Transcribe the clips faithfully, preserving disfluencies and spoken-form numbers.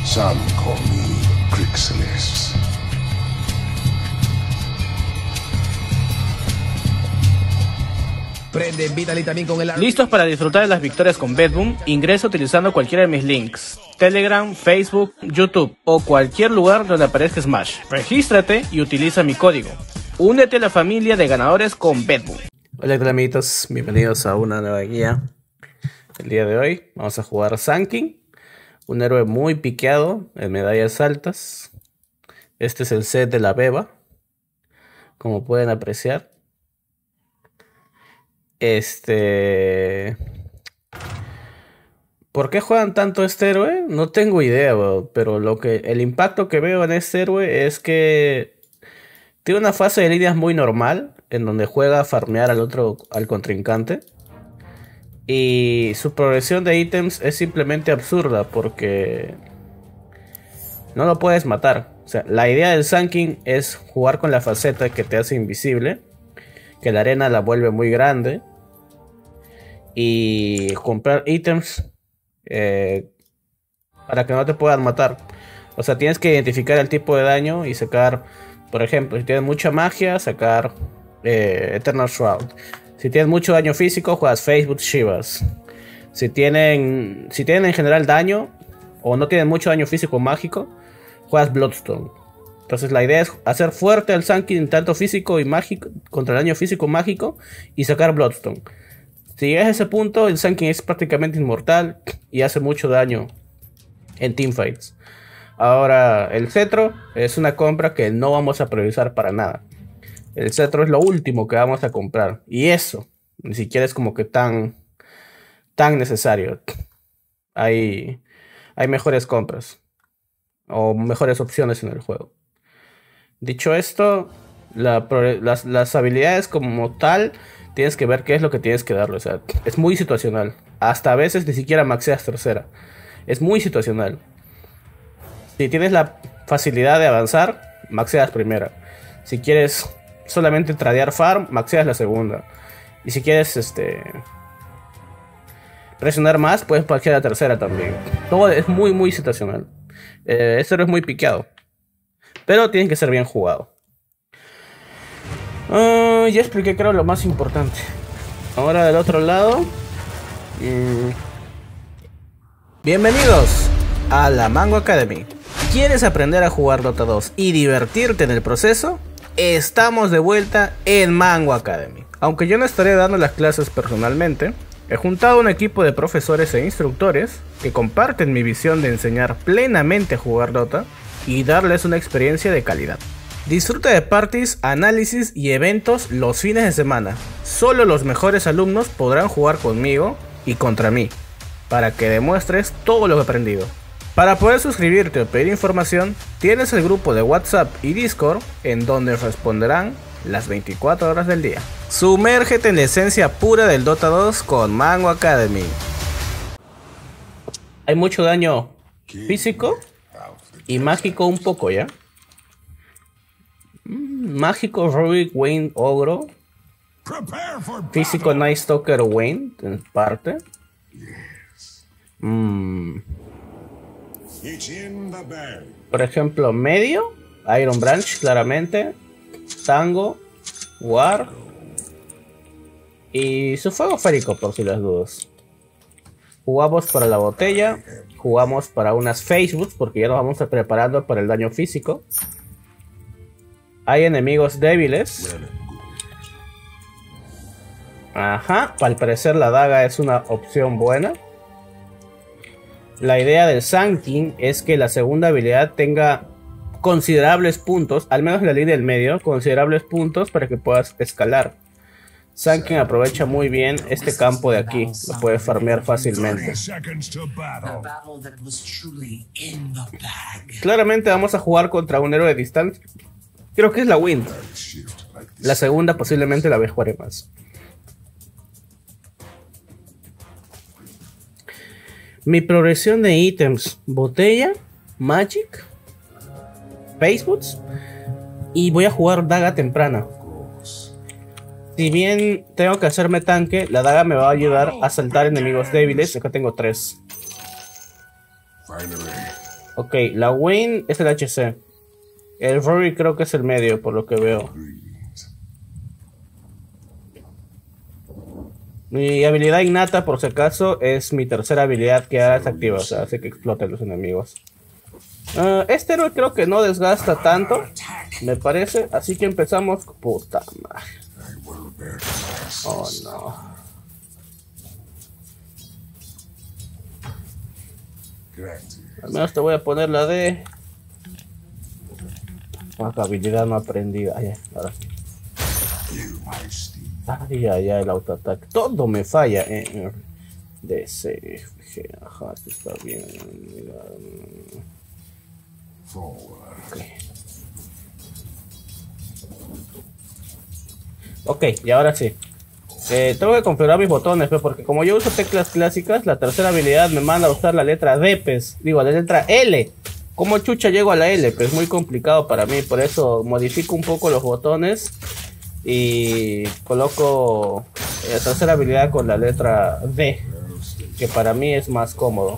Some call me Crixalis. Prende Vitaly también con el... ¿Listos para disfrutar de las victorias con Betboom? Ingresa utilizando cualquiera de mis links: Telegram, Facebook, YouTube o cualquier lugar donde aparezca Smash. Regístrate y utiliza mi código. Únete a la familia de ganadores con Betboom. Hola, ¿qué tal, amiguitos? Bienvenidos a una nueva guía. El día de hoy vamos a jugar Sun King, un héroe muy piqueado en medallas altas. Este es el set de la beba, como pueden apreciar. Este... ¿Por qué juegan tanto este héroe? No tengo idea, bro, pero lo que, el impacto que veo en este héroe es que tiene una fase de líneas muy normal, en donde juega a farmear al otro, al contrincante. Y su progresión de ítems es simplemente absurda, porque no lo puedes matar. O sea, la idea del Sun King es jugar con la faceta que te hace invisible, que la arena la vuelve muy grande, y comprar ítems eh, para que no te puedan matar. O sea, tienes que identificar el tipo de daño y sacar, por ejemplo, si tienes mucha magia, sacar eh, Eternal Shroud. Si tienes mucho daño físico, juegas Facebook Shivas. Si tienen, si tienen en general daño o no tienen mucho daño físico o mágico, juegas Bloodstone. Entonces la idea es hacer fuerte al Sun King tanto físico y mágico, contra el daño físico mágico, y sacar Bloodstone. Si llegas a ese punto, el Sun King es prácticamente inmortal y hace mucho daño en teamfights. Ahora, el cetro es una compra que no vamos a priorizar para nada. El cetro es lo último que vamos a comprar, y eso ni siquiera es como que tan, tan necesario. Hay, hay mejores compras o mejores opciones en el juego. Dicho esto, la, las, las habilidades como tal, tienes que ver qué es lo que tienes que darle. O sea, es muy situacional. Hasta a veces ni siquiera maxeas tercera. Es muy situacional. Si tienes la facilidad de avanzar, maxeas primera. Si quieres solamente tradear farm, maxeas la segunda. Y si quieres este presionar más, puedes maxear la tercera también. Todo es muy muy situacional. Eh, esto no es muy piqueado, pero tiene que ser bien jugado. Uh, ya expliqué, creo, lo más importante. Ahora del otro lado. Mm. Bienvenidos a la Mango Academy. ¿Quieres aprender a jugar Dota dos y divertirte en el proceso? Estamos de vuelta en Mango Academy. Aunque yo no estaré dando las clases personalmente, he juntado un equipo de profesores e instructores que comparten mi visión de enseñar plenamente a jugar Dota y darles una experiencia de calidad. Disfruta de parties, análisis y eventos los fines de semana. Solo los mejores alumnos podrán jugar conmigo y contra mí, para que demuestres todo lo que he aprendido. Para poder suscribirte o pedir información, tienes el grupo de WhatsApp y Discord, en donde responderán las veinticuatro horas del día. Sumérgete en la esencia pura del Dota dos con Mango Academy. Hay mucho daño físico y mágico un poco, ¿ya? Mágico Rurik, Wayne, Ogro. Físico Night Stalker, Wayne, en parte. Mm. Por ejemplo, medio, Iron Branch, claramente. Tango, War. Y su fuego férico, por si las dudas. Jugamos para la botella. Jugamos para unas Facebooks, porque ya nos vamos a preparando para el daño físico. Hay enemigos débiles. Ajá, al parecer la daga es una opción buena. La idea del Sun King es que la segunda habilidad tenga considerables puntos, al menos en la línea del medio, considerables puntos para que puedas escalar. Sun King aprovecha muy bien este campo de aquí, lo puede farmear fácilmente. Claramente vamos a jugar contra un héroe de distancia. Creo que es la Wind. La segunda posiblemente la jugaré más. Mi progresión de ítems: botella, magic, Facebooks, y voy a jugar daga temprana. Si bien tengo que hacerme tanque, la daga me va a ayudar a saltar enemigos débiles. Acá tengo tres. Ok, la Win es el H C. El Rory creo que es el medio, por lo que veo. Mi habilidad innata, por si acaso, es mi tercera habilidad que ahora se activa, o sea, hace que exploten los enemigos. Uh, este héroe creo que no desgasta tanto, me parece, así que empezamos. Puta madre. Oh no. Al menos te voy a poner la de... Ah, habilidad no aprendida. Ay, ahora sí. Ay, ay, ay, el autoataque. Todo me falla. Eh. D C. Ajá, está bien. Okay. Ok, y ahora sí. Eh, tengo que configurar mis botones, pues, porque como yo uso teclas clásicas, la tercera habilidad me manda a usar la letra D, pues. Digo, la letra L. ¿Cómo chucha llego a la L? Pues es muy complicado para mí, por eso modifico un poco los botones y coloco la tercera habilidad con la letra D, que para mí es más cómodo.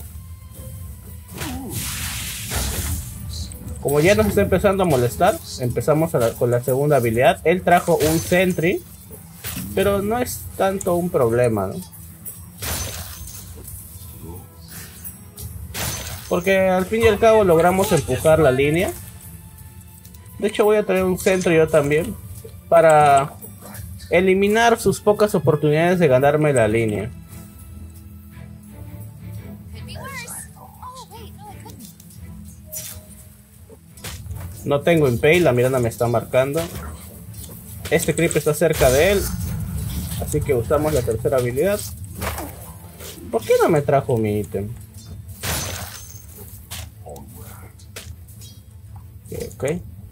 Como ya nos está empezando a molestar, empezamos a la, con la segunda habilidad. Él trajo un Sentry, pero no es tanto un problema, ¿no? Porque al fin y al cabo logramos empujar la línea. De hecho voy a traer un centro yo también, para eliminar sus pocas oportunidades de ganarme la línea. No tengo Impale, la Miranda me está marcando. Este creep está cerca de él, así que usamos la tercera habilidad. ¿Por qué no me trajo mi ítem? Ok.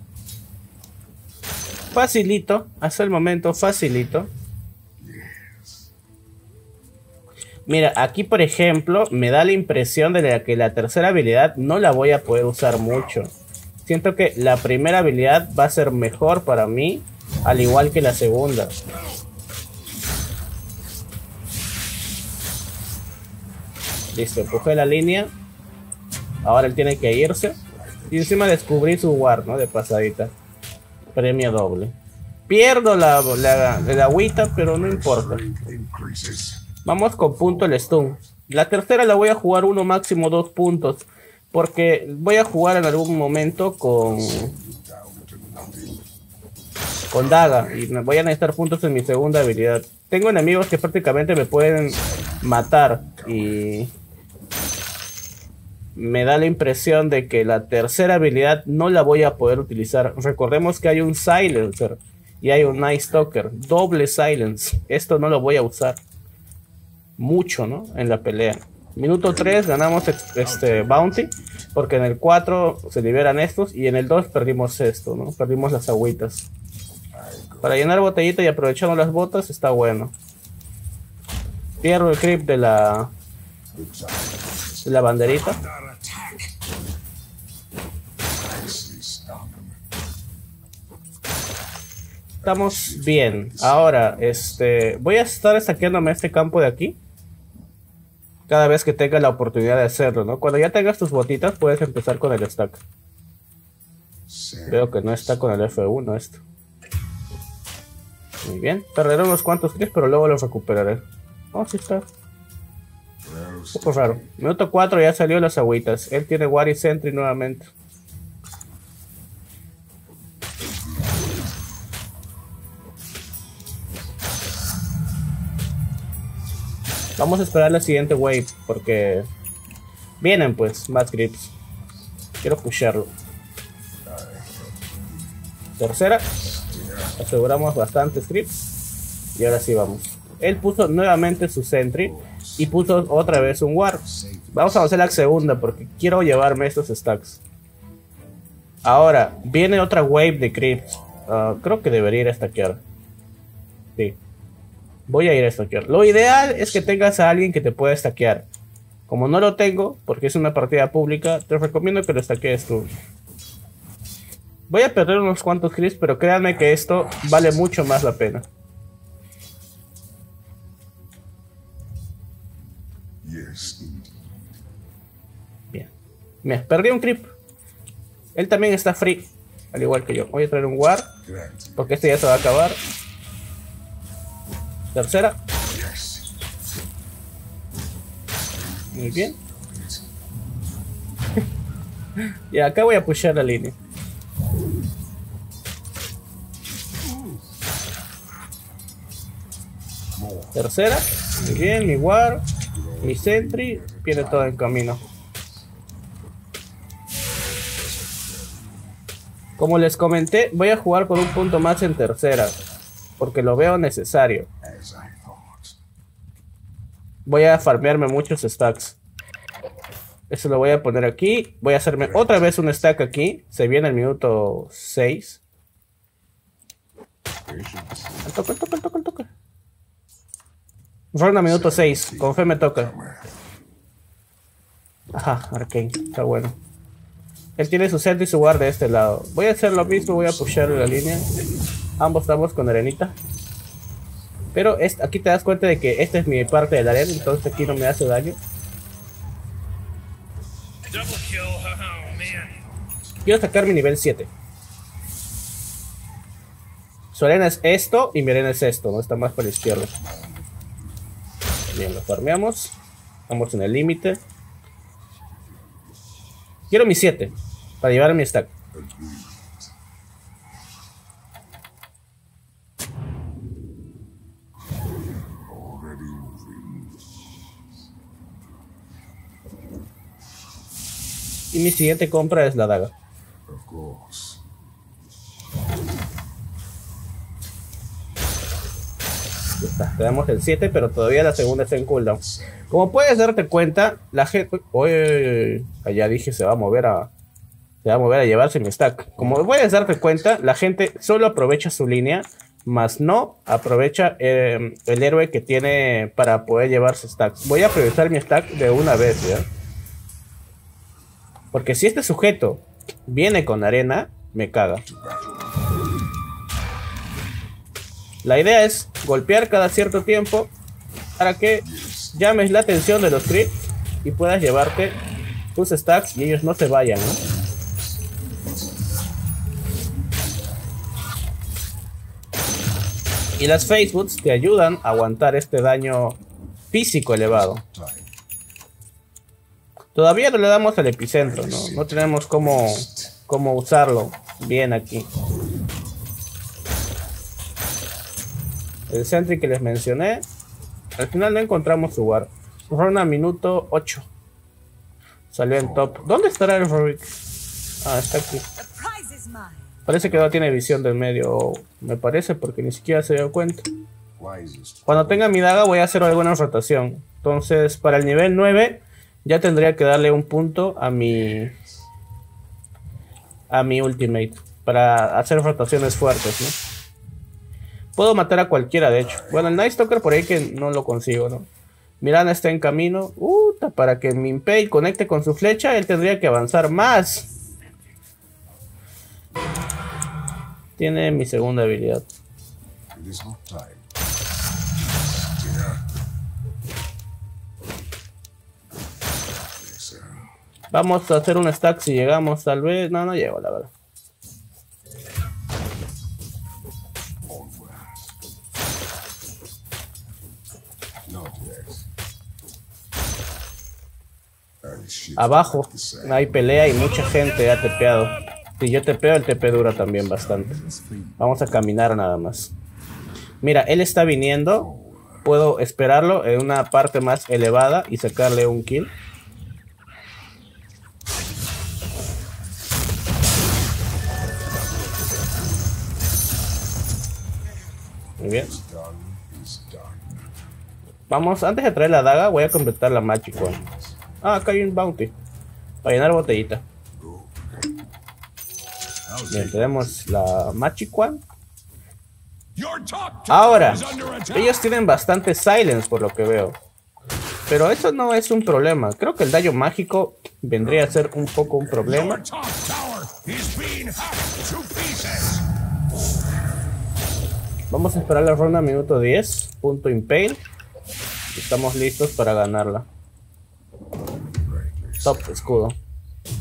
Facilito, hasta el momento facilito. Mira, aquí por ejemplo me da la impresión de que la tercera habilidad no la voy a poder usar mucho. Siento que la primera habilidad va a ser mejor para mí, al igual que la segunda. Listo, empujé la línea. Ahora él tiene que irse. Y encima descubrí su ward, ¿no? De pasadita. Premio doble. Pierdo la, la, la agüita, pero no importa. Vamos con punto el stun. La tercera la voy a jugar uno, máximo dos puntos. Porque voy a jugar en algún momento con... Con daga. Y me voy a necesitar puntos en mi segunda habilidad. Tengo enemigos que prácticamente me pueden matar. Y... me da la impresión de que la tercera habilidad no la voy a poder utilizar. Recordemos que hay un Silencer y hay un Night Stalker. Doble Silence. Esto no lo voy a usar mucho, ¿no? En la pelea. Minuto tres ganamos este Bounty. Porque en el cuatro se liberan estos. Y en el dos perdimos esto, ¿no? Perdimos las agüitas. Para llenar botellita y aprovechando las botas está bueno. Pierdo el creep de la... de la banderita. Estamos bien. Ahora, este... voy a estar saqueándome este campo de aquí. Cada vez que tenga la oportunidad de hacerlo, ¿no? Cuando ya tengas tus botitas, puedes empezar con el stack. Veo que no está con el F uno esto. Muy bien. Perderé unos cuantos clips, pero luego los recuperaré. Oh, sí está. Un poco raro. Minuto cuatro ya salió las agüitas. Él tiene Ward y Sentry nuevamente. Vamos a esperar la siguiente wave. Porque vienen pues más creeps. Quiero pusharlo. Tercera. Aseguramos bastantes creeps. Y ahora sí vamos. Él puso nuevamente su Sentry. Y puso otra vez un Ward. Vamos a hacer la segunda porque quiero llevarme estos stacks. Ahora, viene otra wave de creeps. Uh, creo que debería ir a stackear. Sí. Voy a ir a stackear. Lo ideal es que tengas a alguien que te pueda stackear. Como no lo tengo, porque es una partida pública, te recomiendo que lo stackees tú. Voy a perder unos cuantos creeps, pero créanme que esto vale mucho más la pena. Yes, indeed. Bien. Me perdí un creep. Él también está free, al igual que yo. Voy a traer un ward, porque este ya se va a acabar. Tercera. Muy bien. Y acá voy a pushear la línea. Tercera. Muy bien, mi ward, mi sentry, viene todo en camino. Como les comenté, voy a jugar con un punto más en tercera, porque lo veo necesario. Voy a farmearme muchos stacks. Eso lo voy a poner aquí. Voy a hacerme otra vez un stack aquí. Se viene el minuto seis. Al toque, al toque, al toque, al toque. Ronda minuto seis. Con fe me toca. Ajá, Arcane. Está bueno. Él tiene su set y su guard de este lado. Voy a hacer lo mismo. Voy a pushear la línea. Ambos estamos con arenita. Pero es, aquí te das cuenta de que esta es mi parte de la arena. Entonces aquí no me hace daño. Quiero sacar mi nivel siete. Su arena es esto y mi arena es esto. No está más para la izquierda. Bien, lo farmeamos. Estamos en el límite. Quiero mi siete para llevar mi stack. Y mi siguiente compra es la daga. Ya está, tenemos el siete, pero todavía la segunda está en cooldown. Como puedes darte cuenta, la gente... Oye, allá dije se va a mover a... Se va a mover a llevarse mi stack. Como puedes darte cuenta, la gente solo aprovecha su línea, más no aprovecha eh, el héroe que tiene para poder llevarse stacks. Voy a aprovechar mi stack de una vez, ¿ya? Porque si este sujeto viene con arena, me caga. La idea es golpear cada cierto tiempo para que llames la atención de los creeps y puedas llevarte tus stacks y ellos no se vayan, ¿no? Y las Facebooks te ayudan a aguantar este daño físico elevado. Todavía no le damos al epicentro, ¿no? No tenemos cómo, cómo usarlo bien aquí. El sentry que les mencioné, al final no encontramos su guard. Ronda minuto ocho. Salió en top. ¿Dónde estará el Rorik? Ah, está aquí. Parece que no tiene visión del medio. Me parece porque ni siquiera se dio cuenta. Cuando tenga mi daga voy a hacer alguna rotación. Entonces para el nivel nueve ya tendría que darle un punto a mi a mi ultimate para hacer rotaciones fuertes, ¿no? Puedo matar a cualquiera, de hecho. Bueno, el Night Stalker por ahí que no lo consigo, ¿no? Mirana está en camino. Uh, para que mi Impale conecte con su flecha, él tendría que avanzar más. Tiene mi segunda habilidad. Vamos a hacer un stack si llegamos, tal vez. No, no llego, la verdad. Abajo hay pelea y mucha gente ha tepeado. Si yo tepeo, el tepe dura también bastante. Vamos a caminar nada más. Mira, él está viniendo. Puedo esperarlo en una parte más elevada y sacarle un kill. Muy bien. Vamos, antes de traer la daga, voy a completar la Magic One. Ah, acá hay un bounty para llenar botellita. Bien, tenemos la Magic One. Ahora, ellos tienen bastante silence por lo que veo. Pero eso no es un problema. Creo que el daño mágico vendría a ser un poco un problema. Vamos a esperar la ronda minuto diez. Punto Impale. Estamos listos para ganarla. Top escudo.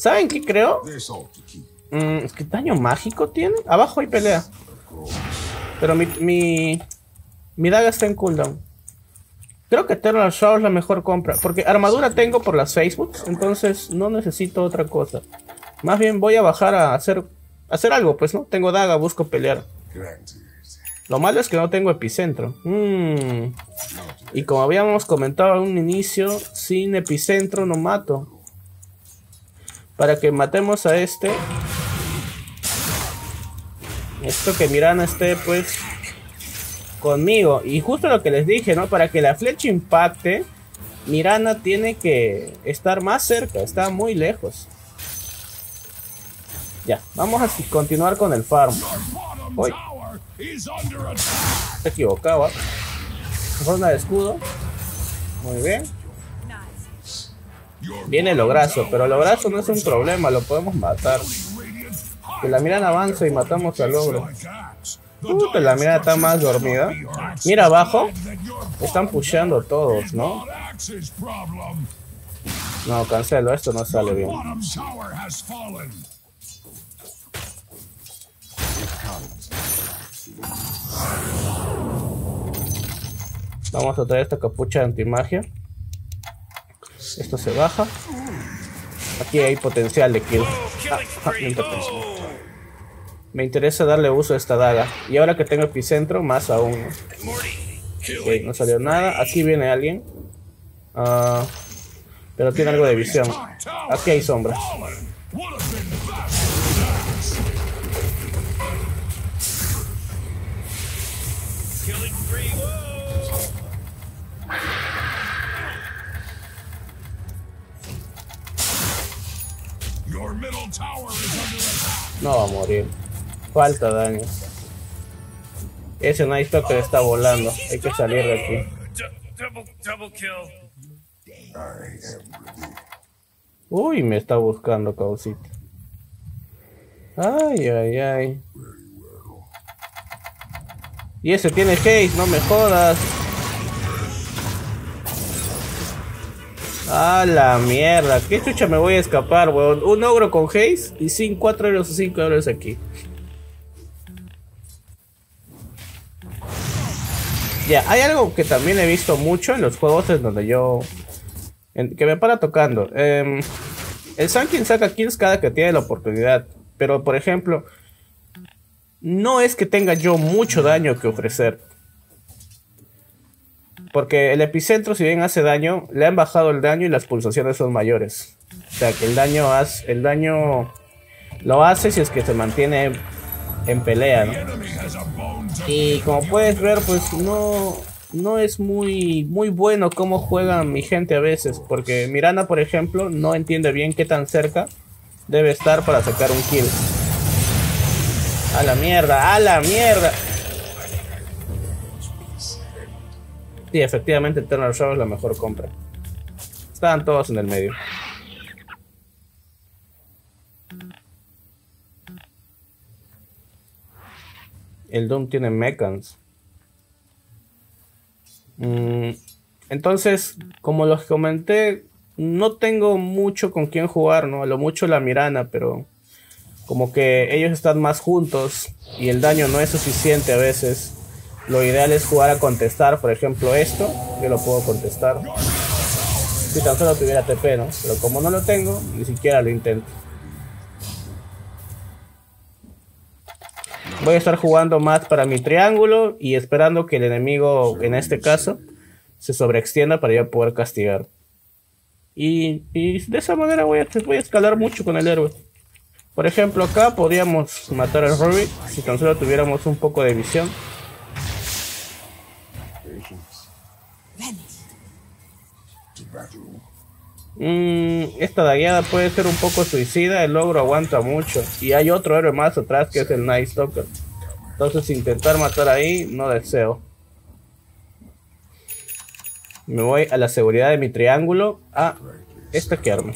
¿Saben qué creo? This ought to keep. Mm, es que daño mágico tiene. Abajo hay pelea. Pero mi, mi, mi daga está en cooldown. Creo que Eternal Shadow es la mejor compra. Porque armadura tengo por las Facebooks. Entonces no necesito otra cosa. Más bien voy a bajar a hacer, a hacer algo. Pues no, tengo daga, busco pelear. Granted. Lo malo es que no tengo epicentro. Mm. Y como habíamos comentado en un inicio, sin epicentro no mato. Para que matemos a este. Esto que Mirana esté pues conmigo. Y justo lo que les dije, ¿no? Para que la flecha impacte, Mirana tiene que estar más cerca. Está muy lejos. Ya, vamos a continuar con el farm. Uy. Se equivocaba. Ronda de escudo. Muy bien. Viene el lograzo, pero el lograzo no es un problema, lo podemos matar. Que la Mirana avanza y matamos al ogro. Uh, que la Mirana está más dormida. Mira abajo. Están pusheando todos, ¿no? No, cancelo, esto no sale bien. Vamos a traer esta capucha de antimagia. Esto se baja. Aquí hay potencial de kill. Ah, ah, me, interesa. me interesa darle uso a esta daga. Y ahora que tengo epicentro, más aún. Ok, no salió nada. Aquí viene alguien. Uh, pero tiene algo de visión. Aquí hay sombras. No va a morir. Falta daño. Ese Night Stalker está volando. Hay que salir de aquí. Uy, me está buscando, causita. Ay, ay, ay. Y ese tiene haste, no me jodas. A la mierda, ¿qué chucha me voy a escapar, weón? Un ogro con haste y sin cuatro euros o cinco euros aquí. Ya, hay algo que también he visto mucho en los juegos en donde yo... En, que me para tocando. Eh, el Sankin saca kills cada que tiene la oportunidad. Pero, por ejemplo, no es que tenga yo mucho daño que ofrecer. Porque el epicentro, si bien hace daño, le han bajado el daño y las pulsaciones son mayores. O sea que el daño, hace, el daño lo hace si es que se mantiene en pelea, ¿no? Y como puedes ver, pues no, no es muy, muy bueno cómo juegan mi gente a veces. Porque Mirana, por ejemplo, no entiende bien qué tan cerca debe estar para sacar un kill. A la mierda, a la mierda. Sí, efectivamente Eternal Shadow es la mejor compra. Estaban todos en el medio. El Doom tiene mechans. Mm, entonces, como los comenté, no tengo mucho con quién jugar, ¿no? A lo mucho la Mirana, pero como que ellos están más juntos y el daño no es suficiente a veces. Lo ideal es jugar a contestar, por ejemplo esto, yo lo puedo contestar. Si tan solo tuviera T P, ¿no? Pero como no lo tengo, ni siquiera lo intento. Voy a estar jugando más para mi triángulo y esperando que el enemigo, en este caso, se sobreextienda para yo poder castigar. Y, y de esa manera voy a, voy a escalar mucho con el héroe. Por ejemplo, acá podríamos matar al Ruby si tan solo tuviéramos un poco de visión. Mm, esta dagueada puede ser un poco suicida. El ogro aguanta mucho. Y hay otro héroe más atrás que es el Night Stalker. Entonces intentar matar ahí no deseo. Me voy a la seguridad de mi triángulo a estaquearme.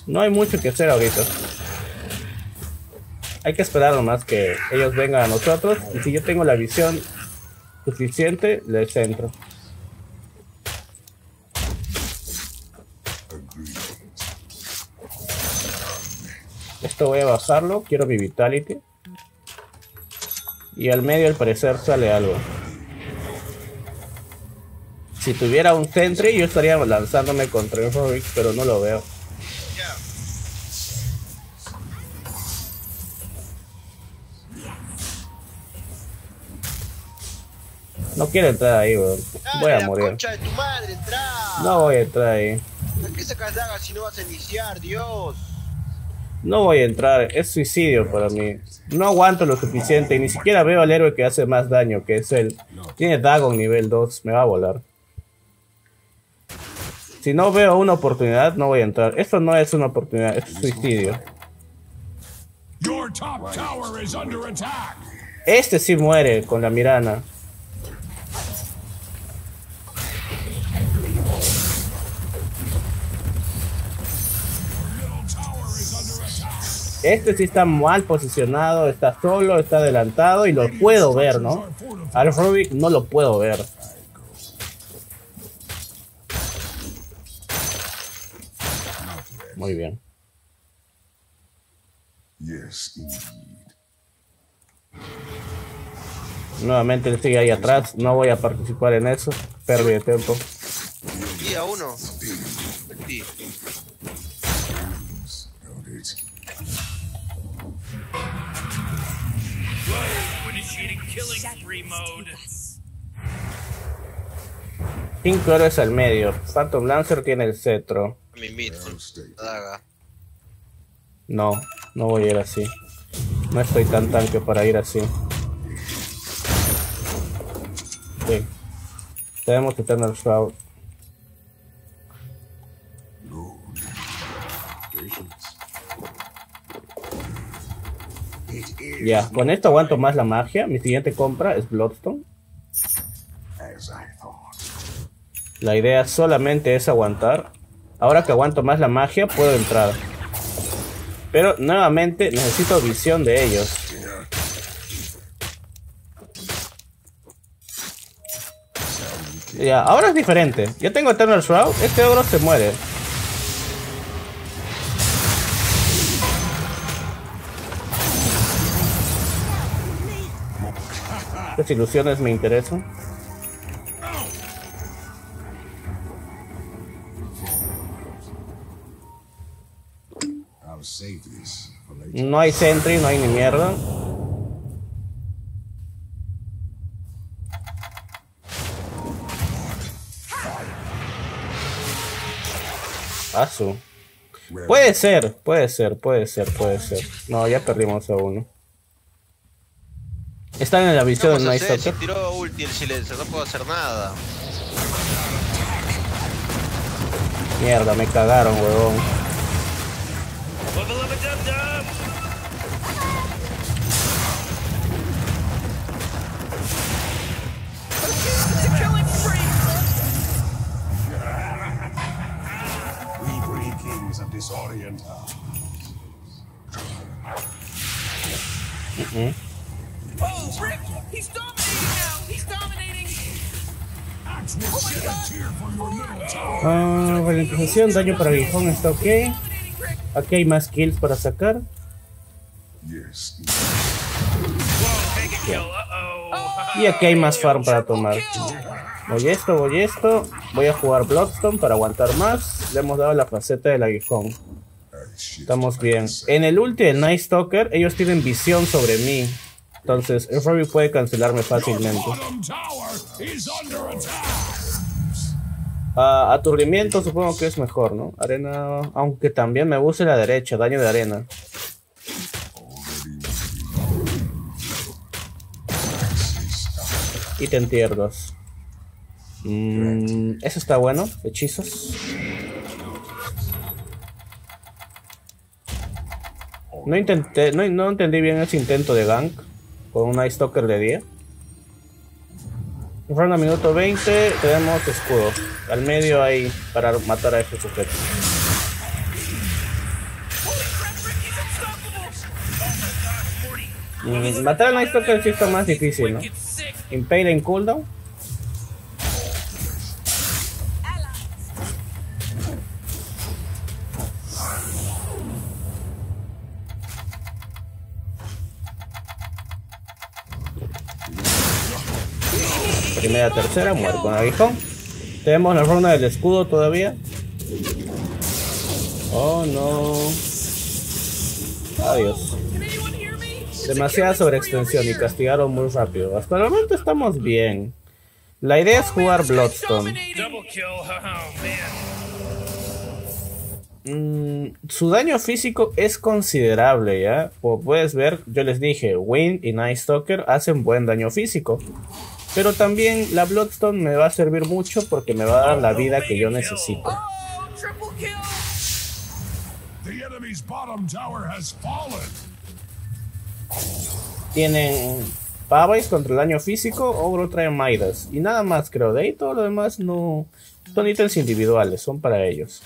No hay mucho que hacer ahorita. Hay que esperar nomás que ellos vengan a nosotros. Y si yo tengo la visión suficiente, les entro. Esto voy a bajarlo. Quiero mi Vitality. Y al medio al parecer sale algo. Si tuviera un Sentry yo estaría lanzándome contra el Rubik, pero no lo veo. No quiero entrar ahí, weón. Voy a morir. No voy a entrar ahí. ¿Por qué sacas dagas si no vas a iniciar, Dios? No voy a entrar, es suicidio para mí. No aguanto lo suficiente y ni siquiera veo al héroe que hace más daño, que es él. Tiene Dagon nivel dos, me va a volar. Si no veo una oportunidad, no voy a entrar. Esto no es una oportunidad, es suicidio. Este sí muere con la Mirana. Este sí está mal posicionado, está solo, está adelantado y lo puedo ver, ¿no? Al Rubik no lo puedo ver. Muy bien. Nuevamente él sigue ahí atrás, no voy a participar en eso, pérdida de tiempo. Día uno. Sí. Cinco héroes al medio. Phantom Lancer tiene el cetro. Mi mid, daga. No, no voy a ir así. No estoy tan tanque para ir así. Sí. Tenemos que tener Shroud. Ya, con esto aguanto más la magia. Mi siguiente compra es Bloodstone. La idea solamente es aguantar. Ahora que aguanto más la magia, puedo entrar. Pero nuevamente necesito visión de ellos. Ya, ahora es diferente. Yo tengo Eternal Shroud. Este ogro se muere. Estas ilusiones me interesan. No hay Sentry, no hay ni mierda. Asu. Puede ser, puede ser, puede ser, puede ser. No, ya perdimos a uno. Están en la visión de Night Stalker. Si tiró ulti el silencio, no puedo hacer nada. Mierda, me cagaron, huevón. Uh-huh. Oh, Rick, he's dominating now. He's dominating. Ah, ralentización, daño para aguijón está ok. Aquí hay más kills para sacar. Y aquí hay más farm para tomar. Voy esto, voy esto. Voy a jugar Bloodstone para aguantar más. Le hemos dado la faceta del aguijón. Estamos bien. En el ulti de Night Stalker, ellos tienen visión sobre mí. Entonces, el Robbie puede cancelarme fácilmente. Uh, aturdimiento supongo que es mejor, ¿no? Arena, aunque también me gusta la derecha, daño de arena. Ítem tier dos. Mm, eso está bueno, hechizos. No intenté, no, no entendí bien ese intento de gank con un Night Stalker de día. Ronda minuto veinte, tenemos escudo. Al medio ahí para matar a este sujeto. Mm, matar al Night Stalker sí está más difícil, ¿no? Impale en cooldown. Primera, tercera, muere con aguijón. Tenemos la ronda del escudo todavía. Oh no. Adiós. Demasiada sobreextensión y castigaron muy rápido. Hasta el momento estamos bien. La idea es jugar Bloodstone. Mm, su daño físico es considerable, ¿ya? Como puedes ver, yo les dije, Wind y Night Stalker hacen buen daño físico. Pero también la Bloodstone me va a servir mucho porque me va a dar la vida que yo necesito. Tienen Pavise contra el daño físico, Ogro trae Midas y nada más, creo. De ahí todo lo demás no son ítems individuales, son para ellos.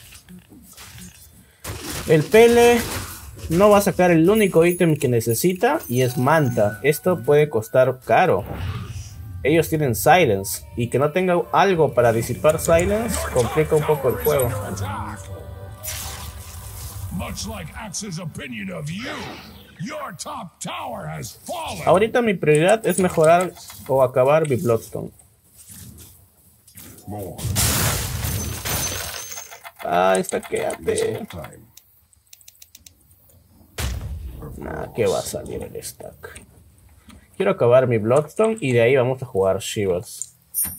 El Pele no va a sacar el único ítem que necesita y es Manta. Esto puede costar caro. Ellos tienen Silence y que no tenga algo para disipar Silence complica un poco el juego. Ahorita mi prioridad es mejorar o acabar mi Bloodstone. Ah, está quédate. Nah, que va a salir el stack. Quiero acabar mi Bloodstone y de ahí vamos a jugar Shivers.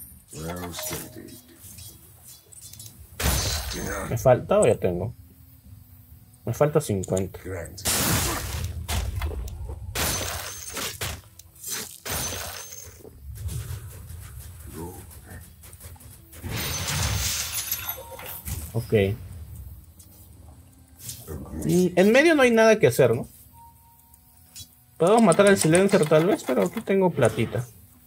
¿Me falta o ya tengo? Me falta cincuenta. Ok. En medio no hay nada que hacer, ¿no? Podemos matar al Silencer tal vez, pero aquí tengo platita.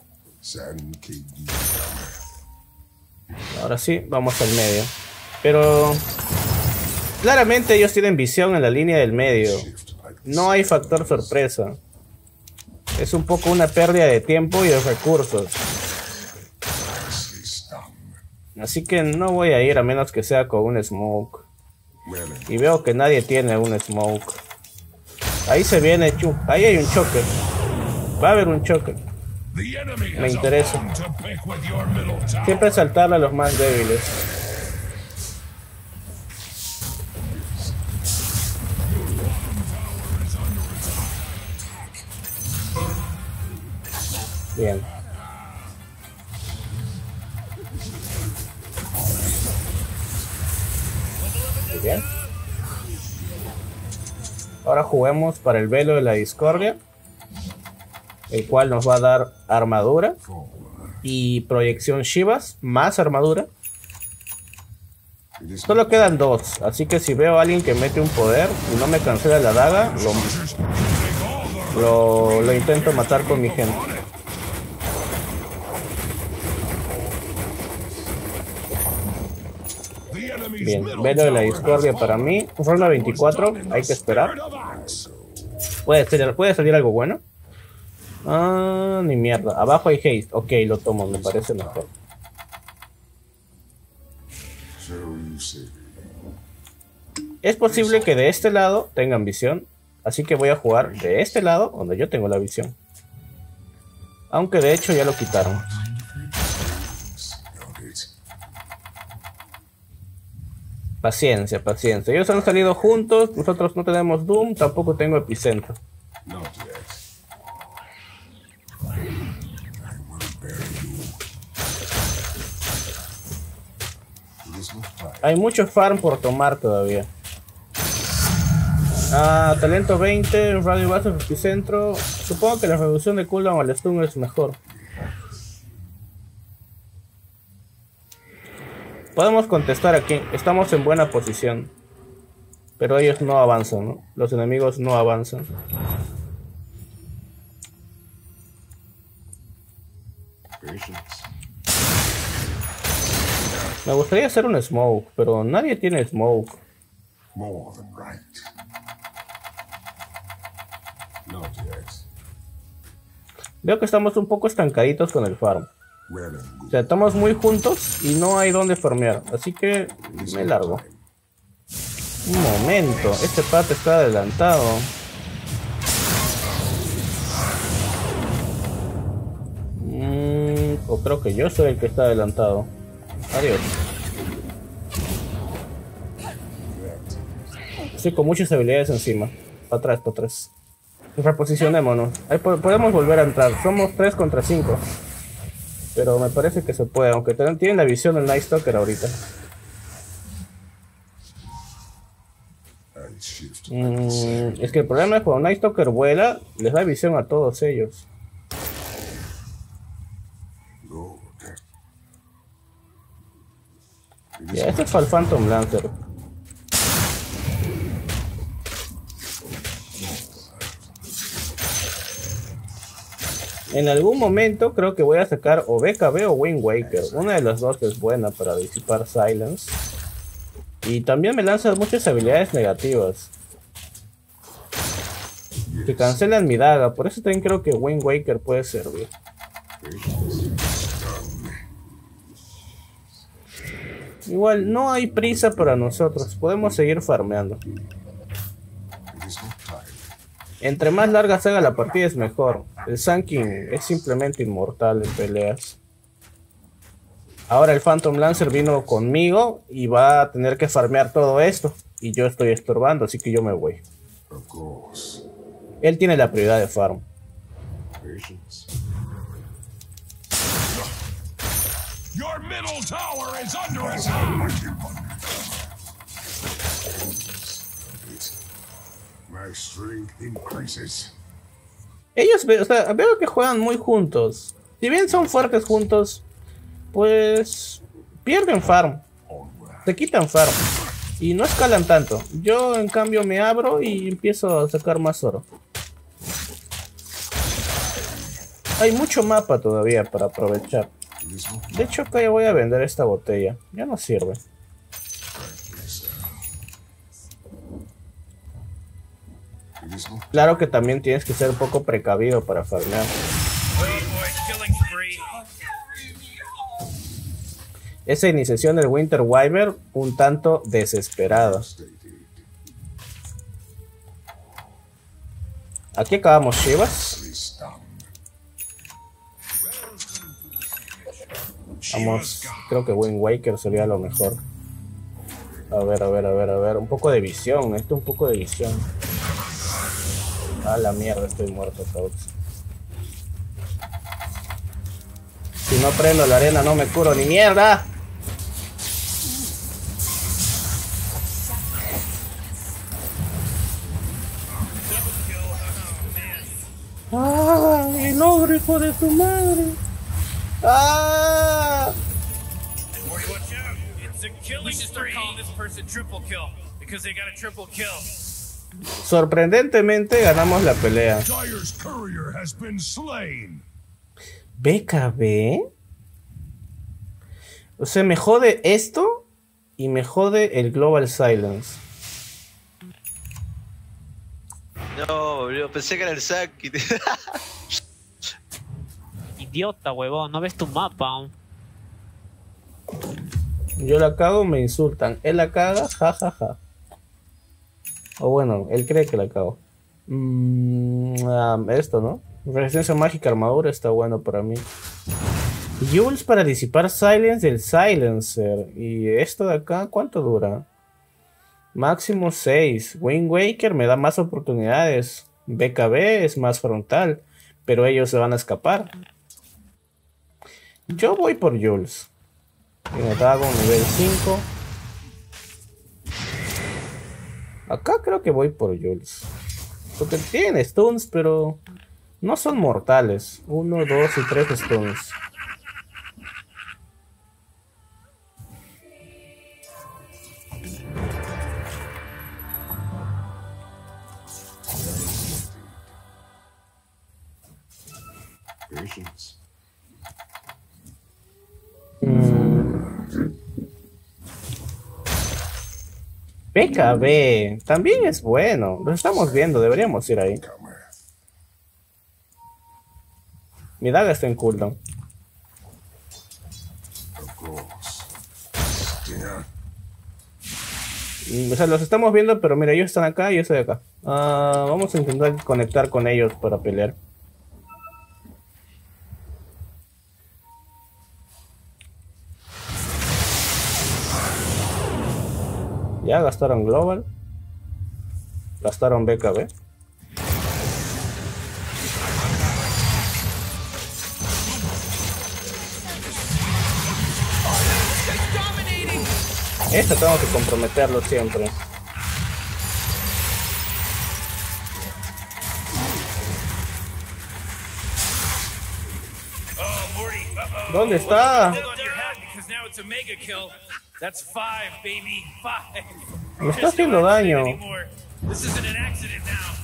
Ahora sí, vamos al medio. Pero claramente ellos tienen visión en la línea del medio. No hay factor sorpresa. Es un poco una pérdida de tiempo y de recursos. Así que no voy a ir a menos que sea con un smoke. Y veo que nadie tiene un smoke. Ahí se viene, ahí hay un choque. Va a haber un choque. Me interesa. Siempre saltarle a los más débiles. Bien. Muy bien. Ahora juguemos para el velo de la discordia, el cual nos va a dar armadura y proyección Shivas, más armadura. Solo quedan dos, así que si veo a alguien que mete un poder y no me cancela la daga, lo, lo, lo intento matar con mi gente. Bien, velo de la discordia para mí. Ronda veinticuatro, hay que esperar. ¿Puede salir, ¿puede salir algo bueno? Ah, ni mierda. Abajo hay haste. Ok, lo tomo, me parece mejor. Es posible que de este lado tengan visión, así que voy a jugar de este lado donde yo tengo la visión. Aunque de hecho ya lo quitaron. Paciencia, paciencia. Ellos han salido juntos, nosotros no tenemos Doom, tampoco tengo Epicentro. Hay mucho farm por tomar todavía. Ah, talento veinte, radio base, Epicentro. Supongo que la reducción de cooldown al stun es mejor. Podemos contestar aquí, estamos en buena posición. Pero ellos no avanzan, ¿no? Los enemigos no avanzan. Me gustaría hacer un smoke, pero nadie tiene smoke. Veo que estamos un poco estancaditos con el farm. O sea, estamos muy juntos y no hay donde farmear. Así que me largo. Un momento, este pata está adelantado. Mm, o creo que yo soy el que está adelantado. Adiós. Estoy con muchas habilidades encima. Para atrás, para atrás. Reposicionémonos. Ahí po podemos volver a entrar. Somos tres contra cinco. Pero me parece que se puede, aunque tienen la visión del Night Stalker ahorita. Mm, es que el problema es cuando Night Stalker vuela, les da visión a todos ellos. Ya, este es para el Phantom Lancer. En algún momento creo que voy a sacar o B K B o Wind Waker. Una de las dos es buena para disipar Silence. Y también me lanzan muchas habilidades negativas que cancelan mi daga. Por eso también creo que Wind Waker puede servir. Igual no hay prisa para nosotros. Podemos seguir farmeando. Entre más larga se haga la partida es mejor. El Sun King es simplemente inmortal en peleas. Ahora el Phantom Lancer vino conmigo y va a tener que farmear todo esto. Y yo estoy estorbando, así que yo me voy. Él tiene la prioridad de farm. Your middle tower is under attack. My strength increases. Ellos ve o sea, veo que juegan muy juntos. Si bien son fuertes juntos, pues pierden farm. Se quitan farm. Y no escalan tanto. Yo en cambio me abro y empiezo a sacar más oro. Hay mucho mapa todavía para aprovechar. De hecho acá ya voy a vender esta botella. Ya no sirve. Claro que también tienes que ser un poco precavido para farmear. Esa iniciación del Winter Wyvern un tanto desesperada. Aquí acabamos Chivas. Vamos, creo que Wind Waker sería lo mejor. A ver, a ver, a ver, a ver. Un poco de visión, esto un poco de visión. A la mierda, estoy muerto, cabrón. Si no prendo la arena no me curo ni mierda. ¡Ah! ¡El ogro, hijo de tu madre! ¡Ah! Sorprendentemente ganamos la pelea. B K B. O sea, me jode esto y me jode el Global Silence. No, boludo, pensé que era el Saki. Idiota, huevón, no ves tu mapa. Yo la cago, me insultan. Él la caga, jajaja. Ja, ja. O bueno, él cree que la cago. Mm, ah, esto, ¿no? Resistencia mágica, armadura, está bueno para mí. Jules para disipar Silence del Silencer. Y esto de acá, ¿cuánto dura? Máximo seis. Wind Waker me da más oportunidades. B K B es más frontal. Pero ellos se van a escapar. Yo voy por Jules. Y me hago nivel cinco. Acá creo que voy por Jules. Porque tienen stuns, pero no son mortales. Uno, dos y tres stuns. B K B también es bueno. Lo estamos viendo, deberíamos ir ahí. Mi daga está en cooldown. Of course. Yeah. Mm, O sea, los estamos viendo, pero mira, ellos están acá y yo estoy acá. Ah, vamos a intentar conectar con ellos para pelear. Ya gastaron Global. Gastaron B K B. Esto tengo que comprometerlo siempre. Oh, Morty. Uh-oh. ¿Dónde está? Hold on your hat because now it's a mega kill. That's five, baby. Five. Me está haciendo daño. This isn't an accident now.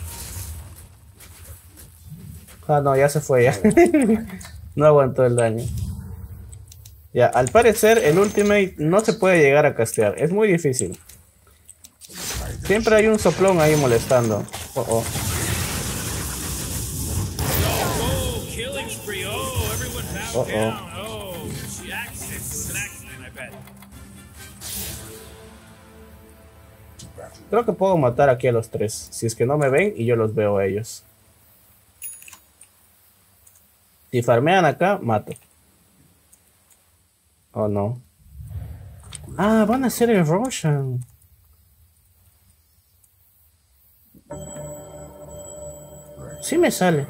Ah, no, ya se fue ya. No aguantó el daño. Ya, al parecer el ultimate no se puede llegar a castear. Es muy difícil. Siempre hay un soplón ahí molestando. Oh, oh. Oh, killing spree. Oh, everyone bow Uh-oh. down. Oh, she accident. It's an accident, I bet. Creo que puedo matar aquí a los tres. Si es que no me ven y yo los veo a ellos. Si farmean acá, mato. Oh no. Ah, van a hacer el Roshan. Sí me sale.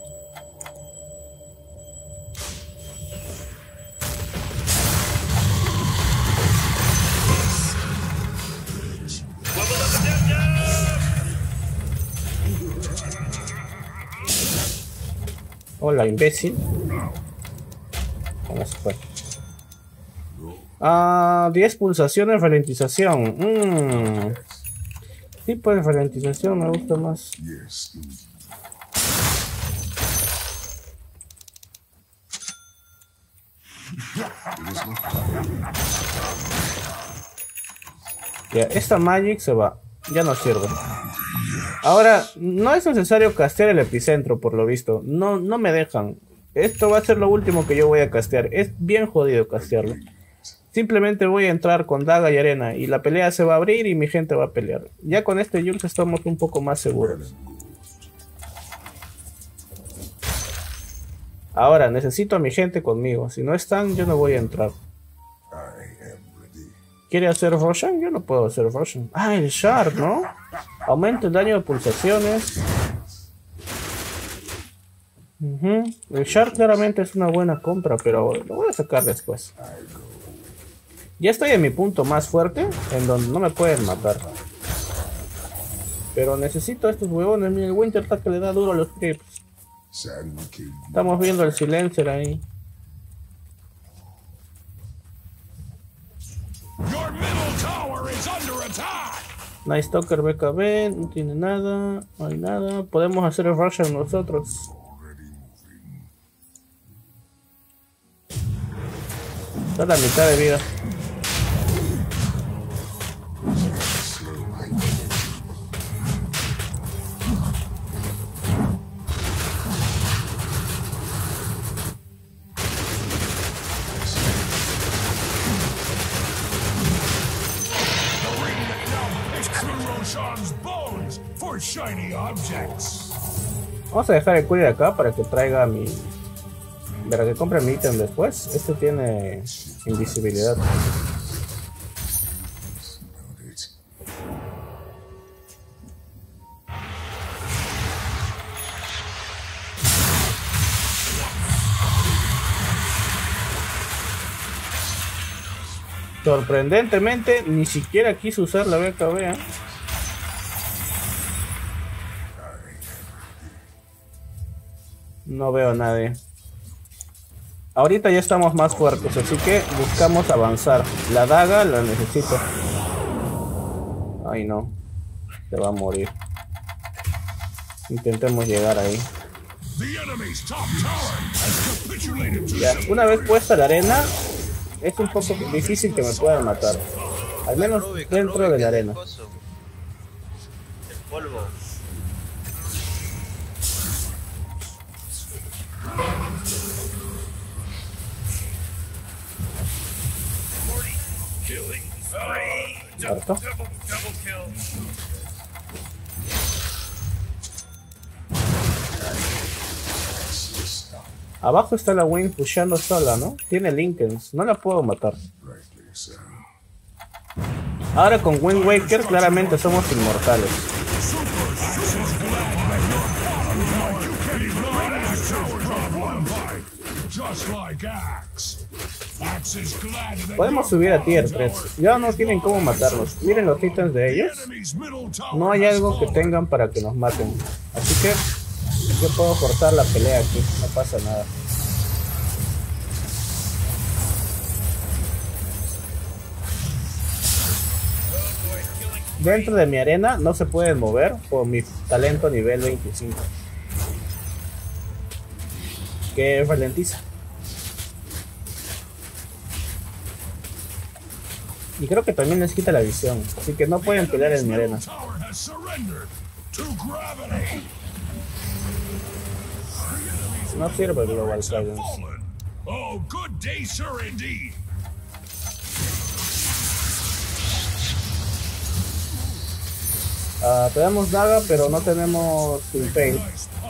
Hola, imbécil. ¿Cómo se fue? Ah, diez pulsaciones, ralentización. Mm. Tipo de ralentización me gusta más. Yes, indeed. It is not. Ya, esta Magic se va. Ya no sirve. Ahora, no es necesario castear el epicentro, por lo visto. No, no me dejan. Esto va a ser lo último que yo voy a castear. Es bien jodido castearlo. Simplemente voy a entrar con daga y arena y la pelea se va a abrir y mi gente va a pelear. Ya con este Jules estamos un poco más seguros. Ahora, necesito a mi gente conmigo. Si no están, yo no voy a entrar. I am ready. ¿Quiere hacer Roshan? Yo no puedo hacer Roshan. Ah, el Shard, ¿no? Aumenta el daño de pulsaciones. Ujú. El Shard claramente es una buena compra, pero lo voy a sacar después. Ya estoy en mi punto más fuerte, en donde no me pueden matar. Pero necesito a estos huevones. Mira, el Winter Attack le da duro a los creeps. Sand King. Estamos viendo el Silencer ahí. Your middle tower is under attack. Night Stalker B K B, no tiene nada, no hay nada. Podemos hacer el Roshan nosotros. Already moving. Está a la mitad de vida. It's Kuroshan's bones for shiny objects. Vamos a dejar el courier acá para que traiga mi... Para que compre mi ítem después. Este tiene invisibilidad. Noted. Sorprendentemente, ni siquiera quiso usar la B K B. ¿eh? No veo a nadie. Ahorita ya estamos más fuertes, así que buscamos avanzar. La daga la necesito. Ay no, se va a morir. Intentemos llegar ahí. The enemy's top tower has capitulated to Ya, una vez puesta la arena, es un poco difícil que me puedan matar. Al menos Rubik, dentro Rubik, de la el arena. coso. El polvo. Harto. Double, double kill. Abajo está la Wing pushando sola, ¿no? Tiene Linkens, no la puedo matar. Rightly so. Ahora con Wind Waker claramente somos inmortales. Podemos subir a tier tres. Ya no tienen cómo matarnos. Miren los ítems de ellos. No hay algo que tengan para que nos maten. Así que yo puedo cortar la pelea aquí. No pasa nada. Dentro de mi arena no se pueden mover por mi talento nivel veinticinco. Que ralentiza. Y creo que también les quita la visión. Así que no pueden pelear en mi arena. No sirve el Global Silence. Oh, good day, sir, indeed. Uh, tenemos daga, pero no tenemos impale.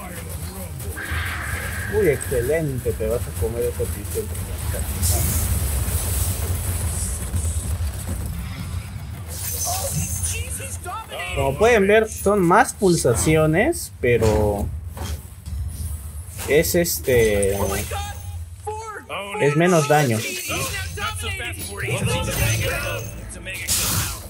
Uy, excelente, te vas a comer ese pincel. Como pueden ver, son más pulsaciones, pero es este es menos daño. Not so fast, forty. It's a mega kill. It's a mega kill now.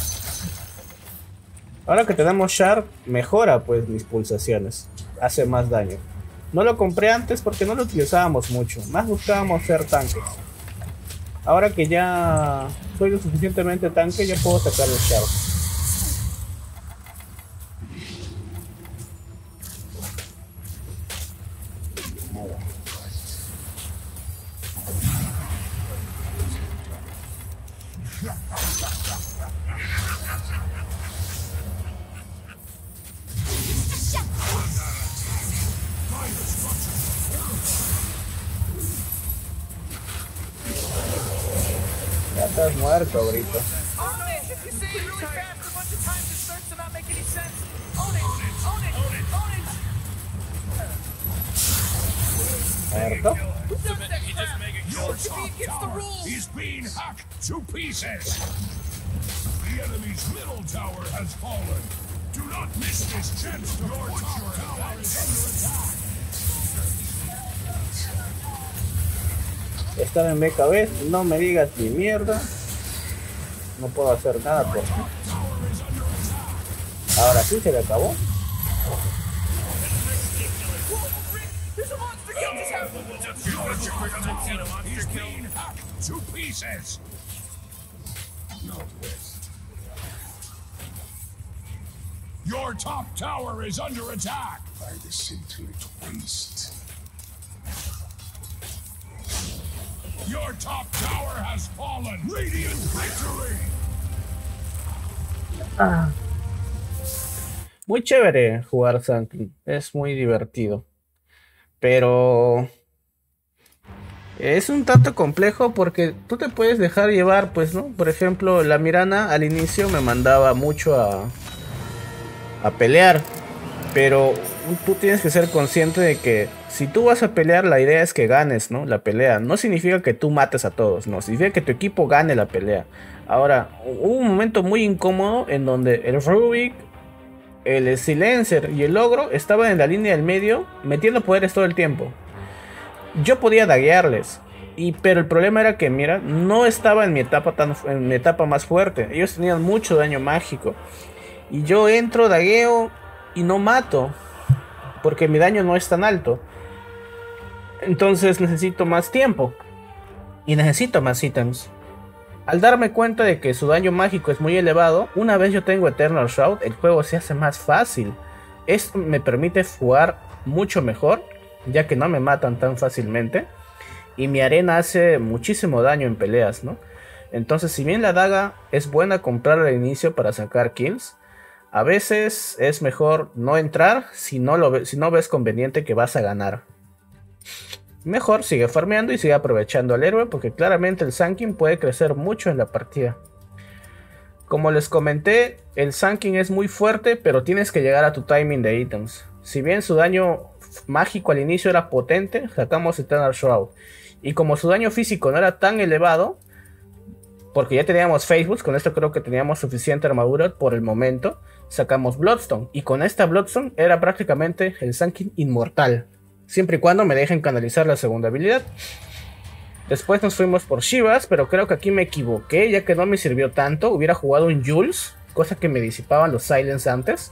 Ahora que tenemos Shard, mejora pues mis pulsaciones, hace más daño. No lo compré antes porque no lo utilizábamos mucho, más buscábamos ser tanques. Ahora que ya soy lo suficientemente tanque, ya puedo sacar el Shard. Ya estás muerto ahorita. ¿Muerto? He just mega killed. He's being hacked to pieces. The enemy's middle tower has fallen. Do not miss this chance to your tower is under attack. Estaba en B K B, no me digas ni mierda. No puedo hacer nada por ti. Ahora sí se le acabó. He's being hacked to pieces. Northwest. Your top tower is under attack. By the scintillant waste. Your top tower has fallen. Radiant victory. Ah. Muy chévere jugar Sanctum, es muy divertido. Pero es un tanto complejo porque tú te puedes dejar llevar, pues, ¿no? Por ejemplo, la Mirana al inicio me mandaba mucho a, a pelear. Pero tú tienes que ser consciente de que si tú vas a pelear, la idea es que ganes, ¿no? La pelea. No significa que tú mates a todos, no. Significa que tu equipo gane la pelea. Ahora, hubo un momento muy incómodo en donde el Rubik, el Silencer y el Ogro estaban en la línea del medio metiendo poderes todo el tiempo. Yo podía daguearles. Y, pero el problema era que, mira, no estaba en mi etapa, tan, en mi etapa más fuerte. Ellos tenían mucho daño mágico. Y yo entro, dagueo y no mato, porque mi daño no es tan alto. Entonces necesito más tiempo y necesito más ítems. Al darme cuenta de que su daño mágico es muy elevado, una vez yo tengo Eternal Shroud, el juego se hace más fácil. Esto me permite jugar mucho mejor, ya que no me matan tan fácilmente, y mi arena hace muchísimo daño en peleas, ¿no? Entonces, si bien la daga es buena comprar al inicio para sacar kills, a veces es mejor no entrar si no, lo ve, si no ves conveniente que vas a ganar. Mejor sigue farmeando y sigue aprovechando al héroe, porque claramente el Sankin puede crecer mucho en la partida. Como les comenté, el Sun King es muy fuerte, pero tienes que llegar a tu timing de ítems. Si bien su daño mágico al inicio era potente, sacamos Eternal Shroud. Y como su daño físico no era tan elevado, porque ya teníamos Facebook, con esto creo que teníamos suficiente armadura por el momento, sacamos Bloodstone. Y con esta Bloodstone era prácticamente el Sun King inmortal, siempre y cuando me dejen canalizar la segunda habilidad. Después nos fuimos por Shivas, pero creo que aquí me equivoqué, ya que no me sirvió tanto. Hubiera jugado un Jules, cosa que me disipaban los Silence antes.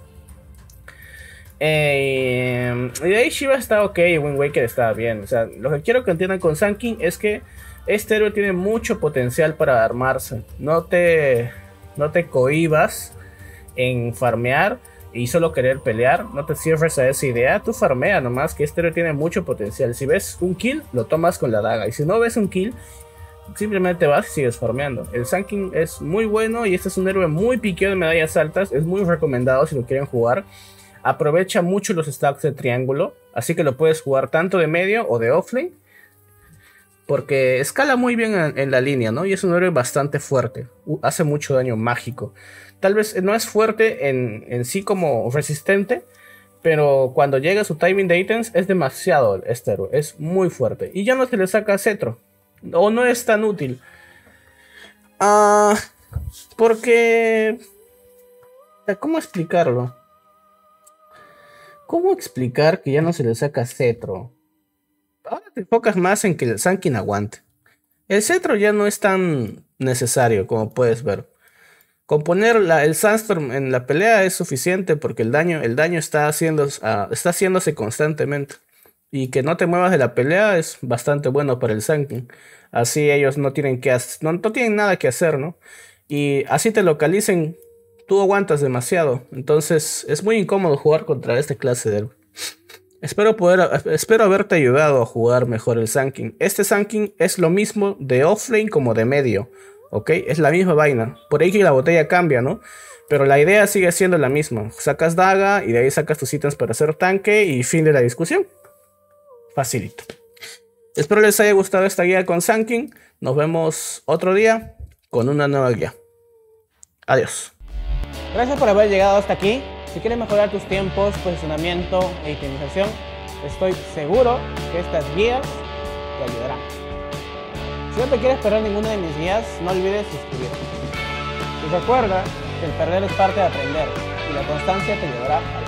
Eh, y de ahí Shivas estaba ok, y Wind Waker estaba bien. O sea, lo que quiero que entiendan con Sun King es que este héroe tiene mucho potencial para armarse. No te, no te cohibas en farmear y solo querer pelear, no te cierres a esa idea, tú farmea nomás, que este héroe tiene mucho potencial. Si ves un kill, lo tomas con la daga, y si no ves un kill, simplemente vas y sigues farmeando. El Sun King es muy bueno y este es un héroe muy piqueo de medallas altas, es muy recomendado si lo quieren jugar. Aprovecha mucho los stacks de triángulo, así que lo puedes jugar tanto de medio o de offlane, porque escala muy bien en, en la línea, ¿no? Y es un héroe bastante fuerte, hace mucho daño mágico. Tal vez no es fuerte en, en sí como resistente, pero cuando llega a su timing de ítems es demasiado este héroe, es muy fuerte. Y ya no se le saca cetro, o no es tan útil. Ah, porque... ¿Cómo explicarlo? ¿Cómo explicar que ya no se le saca cetro? Ahora te enfocas más en que el Sun King aguante. El cetro ya no es tan necesario, como puedes ver. Con poner la, el Sandstorm en la pelea es suficiente, porque el daño, el daño está, haciendo, uh, está haciéndose constantemente. Y que no te muevas de la pelea es bastante bueno para el Sun King. Así ellos no tienen, que no, no tienen nada que hacer, ¿no? Y así te localicen, tú aguantas demasiado. Entonces es muy incómodo jugar contra este clase de héroe. Espero, poder, espero haberte ayudado a jugar mejor el Sun King. Este Sun King es lo mismo de offlane como de medio. ¿Ok? Es la misma vaina. Por ahí que la botella cambia, ¿no? Pero la idea sigue siendo la misma. Sacas daga y de ahí sacas tus ítems para hacer tanque y fin de la discusión. Facilito. Espero les haya gustado esta guía con Sun King. Nos vemos otro día con una nueva guía. Adiós. Gracias por haber llegado hasta aquí. Si quieres mejorar tus tiempos, posicionamiento e itemización, estoy seguro que estas guías te ayudarán. Si no te quieres perder ninguna de mis guías, no olvides suscribirte. Y recuerda que el perder es parte de aprender y la constancia te llevará a